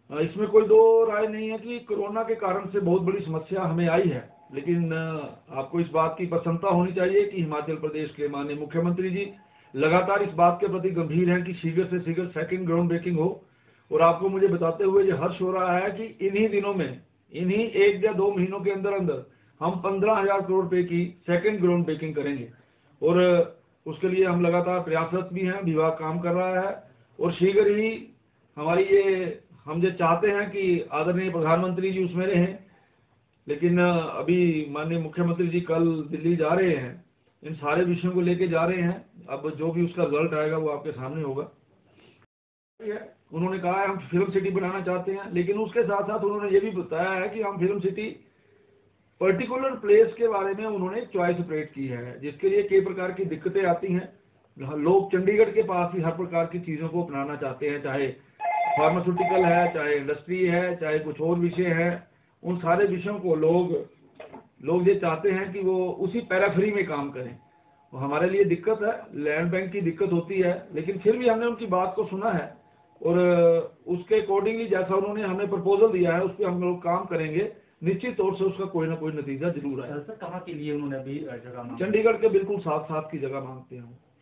इसमें कोई दो राय नहीं है कि कोरोना के कारण से बहुत बड़ी समस्या हमें आई है, लेकिन आपको इस बात की प्रसन्नता होनी चाहिए कि हिमाचल प्रदेश के माननीय मुख्यमंत्री जी लगातार इस बात के प्रति गंभीर हैं कि शीघ्र से शीघ्र सेकंड ग्राउंड ब्रेकिंग हो। और आपको मुझे बताते हुए ये हर्ष हो रहा है कि इन्हीं दिनों में, इन्हीं 1 या 2 महीनों के अंदर अंदर हम 15,000 करोड़ रुपए की सेकंड ग्राउंड ब्रेकिंग करेंगे। और उसके लिए हम लगातार प्रयासरत भी हैं, विभाग काम कर रहा है। और शीघ्र ही हमारी ये, हम जो चाहते हैं कि आदरणीय प्रधानमंत्री जी उसमें रहें, लेकिन अभी माननीय मुख्यमंत्री जी कल दिल्ली जा रहे हैं, इन सारे विषयों को लेके जा रहे हैं। अब जो भी उसका रिजल्ट आएगा वो आपके सामने होगा। उन्होंने कहा है हम फिल्म सिटी बनाना चाहते हैं, लेकिन उसके साथ साथ उन्होंने ये भी बताया है कि हम फिल्म सिटी पर्टिकुलर प्लेस के बारे में उन्होंने चॉइस सेपरेट की है, जिसके लिए कई प्रकार की दिक्कतें आती हैं। लोग चंडीगढ़ के पास ही हर प्रकार की चीजों को अपनाना चाहते हैं, चाहे फार्मास्यूटिकल है, चाहे इंडस्ट्री है, चाहे कुछ और विषय है। उन सारे विषयों को लोग ये चाहते हैं कि वो उसी पैराफरी में काम करें। तो हमारे लिए दिक्कत है, लैंड बैंक की दिक्कत होती है, लेकिन फिर भी हमने उनकी बात को सुना है और उसके अकॉर्डिंगली जैसा उन्होंने हमें प्रपोजल दिया है उस पर हम लोग काम करेंगे। निश्चित तौर से उसका कोई ना कोई नतीजा जरूर आएगा। सर कहाँ के लिए उन्होंने अभी जगह मांगी? चंडीगढ़ के बिल्कुल साथ साथ की जगह मांगते हैं।